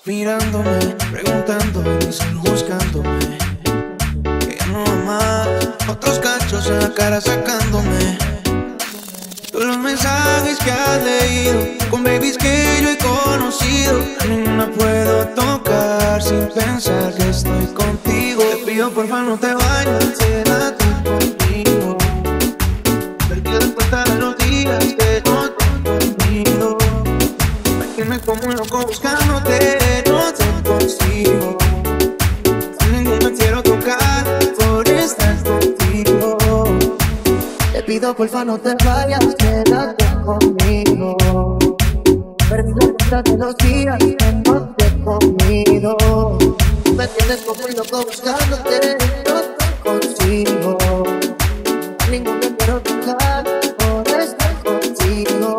mirándome, preguntándome y solo buscándome. Que ya no va más, otros cachos en la cara sacándome. Todos los mensajes que has leído, con babies que yo he conocido, a ninguna puedo tocar sin pensar que estoy contigo. Te pido porfa no te vayas, quédate conmigo. Perdí la cuenta de los días que no te he dormido. Me tienes como un loco buscándote, no te consigo. A ninguna quiero tocar por estar contigo. Te pido porfa no te vayas, quédate conmigo. Perdí la cuenta de los días que no te he comido. Me tienes como un loco buscándote, no te consigo. Ninguna quiero tocar por estar contigo.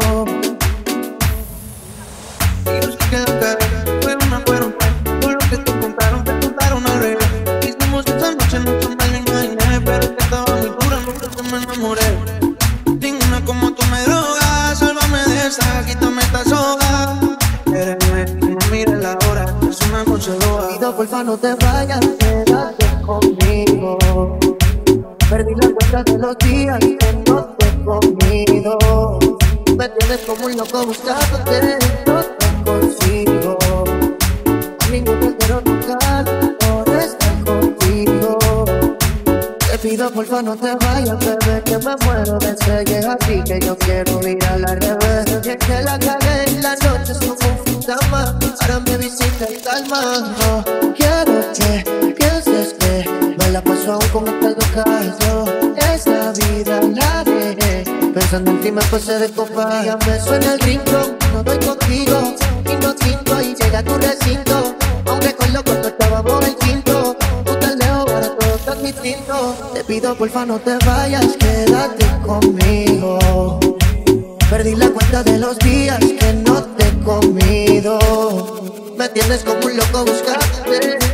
Y no sé qué tocar, fueron por lo que te contaron al revés. Hicimos esa noche, nunca me lo imaginé, pero es que estaba muy dura, nunca me enamoré. Ninguna como tú me drogas, sálvame de esta, quítame esta soga. Quédame, no mires la hora, es una noche loca. Pido porfa no te vayas, quédate conmigo. Perdí la cuenta de los días que no te he comido. Me tienes como un loco buscándote, no te consigo. Ninguna quiero tocar por estar contigo. Te pido porfa no te vayas, bebé, que me muero de sed. Así que yo quiero ir a la revés. Y es que la cagué en la noche, es como un fantasma. Ahora me visita y calma. No quiero que pienses que me la paso aún con este caso. Esa vida la dejé pensando en ti, me pasé de copa. Ya me suena el rincón, no doy contigo y no tinto. Y llega a tu recinto, aún recuerdo cuando estábamos en quinto. Tú tan lejos, ahora todo tan distinto. Te pido porfa no te vayas, quédate conmigo. Perdí la cuenta de los días que no te he comido. Me tienes como un loco buscándote.